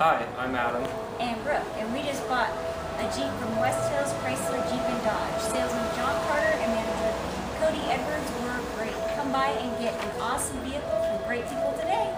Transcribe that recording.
Hi, I'm Adam. And Brooke, and we just bought a Jeep from West Hills Chrysler Jeep and Dodge. Salesman John Carter and manager Cody Edwards were great. Come by and get an awesome vehicle from great people today.